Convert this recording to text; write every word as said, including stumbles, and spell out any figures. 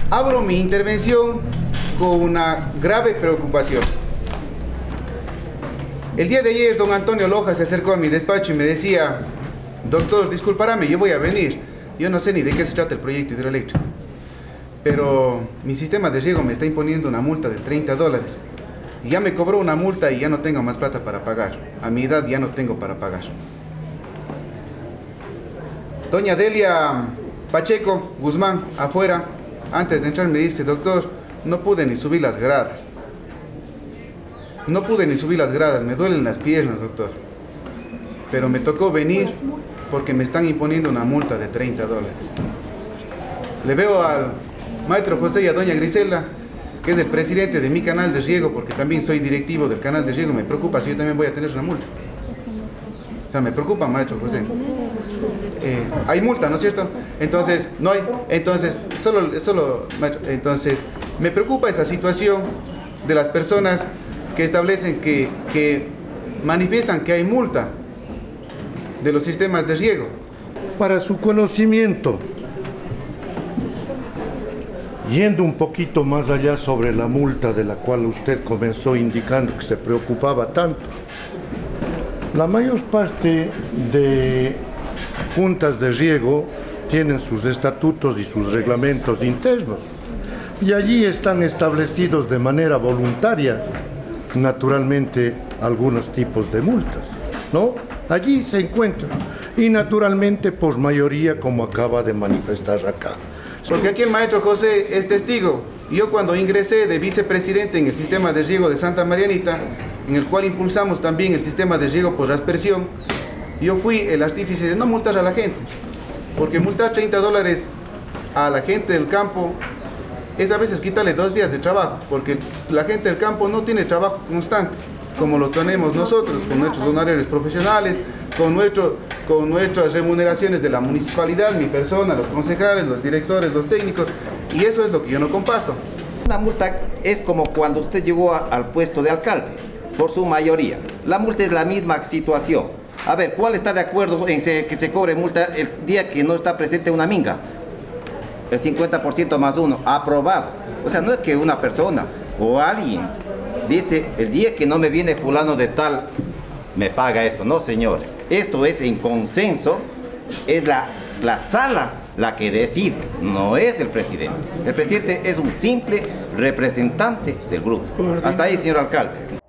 Abro mi intervención con una grave preocupación. El día de ayer, don Antonio Loja se acercó a mi despacho y me decía: doctor, disculparame, yo voy a venir. Yo no sé ni de qué se trata el proyecto hidroeléctrico, pero mi sistema de riego me está imponiendo una multa de treinta dólares. Y ya me cobró una multa y ya no tengo más plata para pagar. A mi edad ya no tengo para pagar. Doña Delia Pacheco Guzmán, afuera, antes de entrar me dice: doctor, no pude ni subir las gradas. No pude ni subir las gradas, me duelen las piernas, doctor. Pero me tocó venir porque me están imponiendo una multa de treinta dólares. Le veo al maestro José y a doña Griselda, que es el presidente de mi canal de riego, porque también soy directivo del canal de riego. Me preocupa si yo también voy a tener una multa. O sea, me preocupa, maestro José. Eh, hay multa, ¿no es cierto? Entonces, no hay, entonces, solo, solo, maestro, entonces, me preocupa esa situación de las personas que establecen que, que manifiestan que hay multa de los sistemas de riego. Para su conocimiento, yendo un poquito más allá sobre la multa de la cual usted comenzó indicando que se preocupaba tanto, la mayor parte de juntas de riego tienen sus estatutos y sus reglamentos internos, y allí están establecidos de manera voluntaria, naturalmente, algunos tipos de multas, ¿no? Allí se encuentran, y naturalmente por mayoría, como acaba de manifestar acá. Porque aquí el maestro José es testigo. Yo cuando ingresé de vicepresidente en el sistema de riego de Santa Marianita, en el cual impulsamos también el sistema de riego por aspersión, yo fui el artífice de no multar a la gente, porque multar treinta dólares a la gente del campo es a veces quitarle dos días de trabajo, porque la gente del campo no tiene trabajo constante, como lo tenemos nosotros, con nuestros honorarios profesionales, con, nuestro, con nuestras remuneraciones de la municipalidad, mi persona, los concejales, los directores, los técnicos, y eso es lo que yo no comparto. Una multa es como cuando usted llegó a, al puesto de alcalde, por su mayoría. La multa es la misma situación. A ver, ¿cuál está de acuerdo en se, que se cobre multa el día que no está presente una minga? El cincuenta por ciento más uno, aprobado. O sea, no es que una persona o alguien dice: el día que no me viene fulano de tal, me paga esto. No, señores, esto es en consenso, es la, la sala la que decide, no es el presidente. El presidente es un simple representante del grupo. Hasta ahí, señor alcalde.